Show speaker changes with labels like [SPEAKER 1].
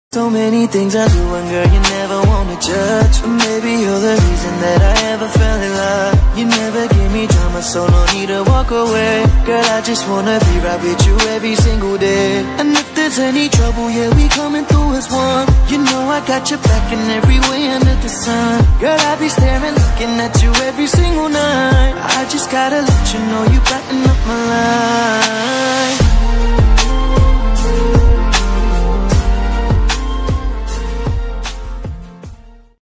[SPEAKER 1] So many things I do and girl you never wanna judge. Maybe you're the reason that I ever fell in love. You never give me drama, so no need to walk away. Girl, I just wanna be right with you every single day. And if there's any trouble, yeah, we coming through as one. You know I got your back in every way under the sun. Girl, I be staring, looking at you every single night. I just gotta let you know you brighten up my life.